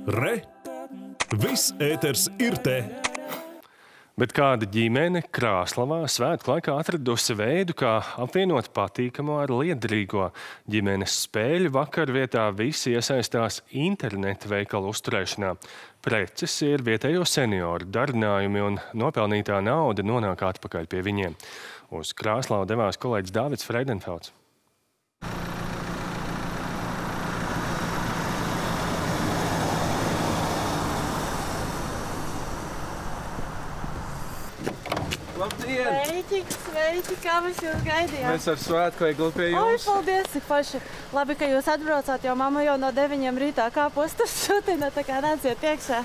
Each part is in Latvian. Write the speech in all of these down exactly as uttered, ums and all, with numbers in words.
Re! Viss ēters ir te! Bet kāda ģimene Krāslavā svētku laikā atradusi veidu, kā apvienot patīkamo ar liederīgo. Ģimenes spēļu vakarvietā visi iesaistās interneta veikalu uzturēšanā. Preces ir vietējo senioru darinājumi un nopelnītā nauda nonāk atpakaļ pie viņiem. Uz Krāslavu devās kolēģis Dāvids Freidenfelds. Labdien! Sveiki, sveiki, kā mēs jūs gaidījām? Mēs ar svētku egli pie Oi, jums. paldies, cik paši. Labi, ka jūs atbraucāt, jo mamma jau no deviņiem rītā kāpostas šutina, tā kā nāciet iekšā.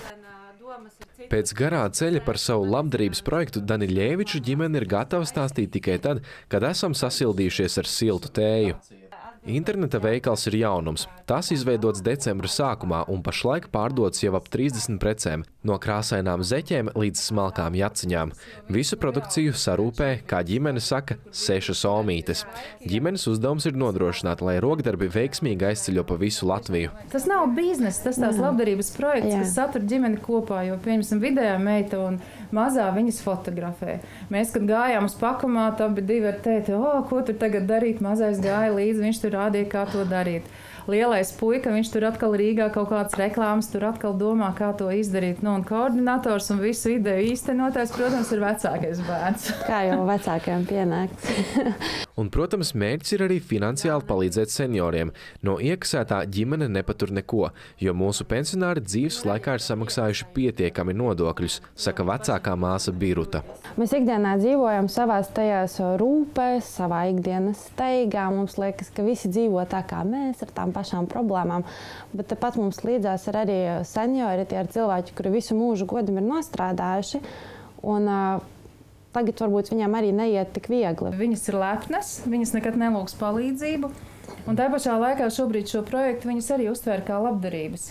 Pēc garā ceļa par savu labdarības projektu Daniļeviču ģimene ir gatava stāstīt tikai tad, kad esam sasildījušies ar siltu tēju. Interneta veikals ir jaunums. Tas izveidots decembra sākumā un pašlaik pārdots jau ap trīsdesmit precēm, no krāsainām zeķēm līdz smalkām jaciņām. Visu produkciju sarūpē, kā ģimene saka, sešas omītes. Ģimenes uzdevums ir nodrošināt, lai rokdarbi veiksmīgi aizceļo pa visu Latviju. Tas nav bizness, tas tās labdarības projekts, Jā. kas satur ģimeni kopā, jo, pieņemsim, vidējā meita un mazā viņas fotografē. Mēs, kad gājām uz pakamātu, abi divi ar tēti, o, ko tur tagad darīt, mazais gāja līdzi, viņš tur rādīja, kā to darīt. Lielais puika, viņš tur atkal Rīgā kaut kādas reklāmas, tur atkal domā, kā to izdarīt. Nu, un koordinators un visu ideju īstenotājs, protams, ir vecākais bērns. Kā jau vecākajiem pienāks. Un, protams, mērķis ir arī finansiāli palīdzēt senioriem. No iekasētā ģimene nepatur neko, jo mūsu pensionāri dzīves laikā ir samaksājuši pietiekami nodokļus, saka vecākā māsa Biruta. Mēs ikdienā dzīvojam savās tajās rūpēs, savā ikdienas steigā. Mums liekas, ka visi dzīvo tā kā mēs, ar tām pašām problēmām. Bet tepat mums līdzās ir arī seniori, tie ir cilvēki, kuri visu mūžu godam ir nostrādājuši. Un uh, tagad varbūt viņiem arī neiet tik viegli. Viņas ir lepnas, viņas nekad nelūgs palīdzību. Un tā pašā laikā šobrīd šo projektu viņas arī uztvēr kā labdarības.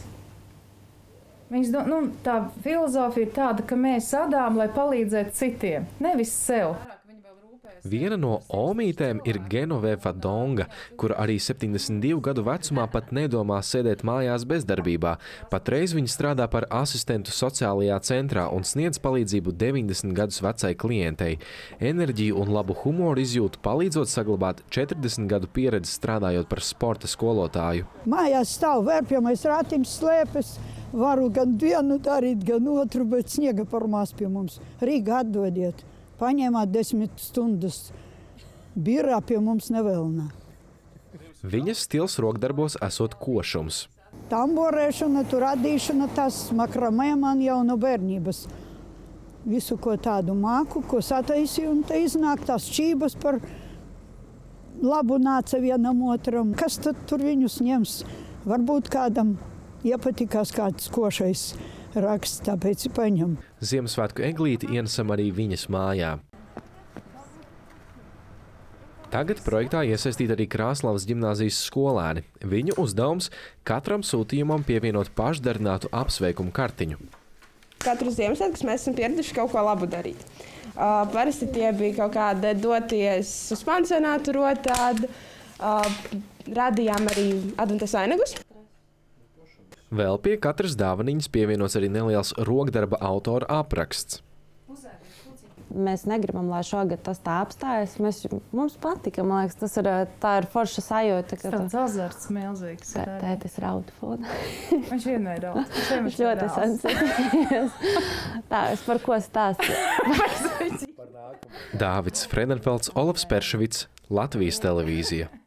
Viņas, nu, tā filozofija ir tāda, ka mēs sadām, lai palīdzētu citiem, nevis sev. Viena no omītēm ir Genoveva Donga, kura arī septiņdesmit divu gadu vecumā pat nedomā sēdēt mājās bezdarbībā. Patreiz viņa strādā par asistentu sociālajā centrā un sniedz palīdzību deviņdesmit gadus vecai klientei. Enerģiju un labu humoru izjūtu palīdzot saglabāt četrdesmit gadu pieredzi strādājot par sporta skolotāju. Mājās stāv vērpjamais ratims slēpes. Varu gan vienu darīt, gan otru, bet sniega formās pie mums. Rīga atdodiet. Paņēmāt desmit stundas. Birā pie mums nevēlnā. Viņas stils rokdarbos esot košums. Tamborēšana, tur radīšana, tas makramē man jau no bērnības. Visu, ko tādu māku, ko sataisīju, un te iznāk tās šķības par labu nāca vienam otram. Kas tad tur viņus ņems? Varbūt kādam iepatikās kāds košais raksts, tāpēc paņem. Ziemassvētku eglīti ienesam arī viņas mājā. Tagad projektā iesaistīt arī Krāslavas ģimnāzijas skolēni. Viņu uzdevums katram sūtījumam pievienot pašdarinātu apsveikumu kartiņu. Katru Ziemassvētkus mēs esam pieraduši kaut ko labu darīt. Uh, parasti tie bija kaut kādi doties uz pansionātu rotādi, uh, radījām arī adventas vainagus. Vēl pie katras dāvaniņas pievienots arī neliels rokdarba autora apraksts. Mēs negribam, lai šogad tas tā apstājas. Mēs, mums patika, man liekas, tas ir, tā ir forša sajūta. Ka tāds azarts milzīgs. Tētis rauda fona. Viņš vienmēr rauda. Viņš ļoti sensīvs. Tā, es par ko stāstu? Dāvids Freidenfelds, Olafs Perševits, Latvijas televīzija.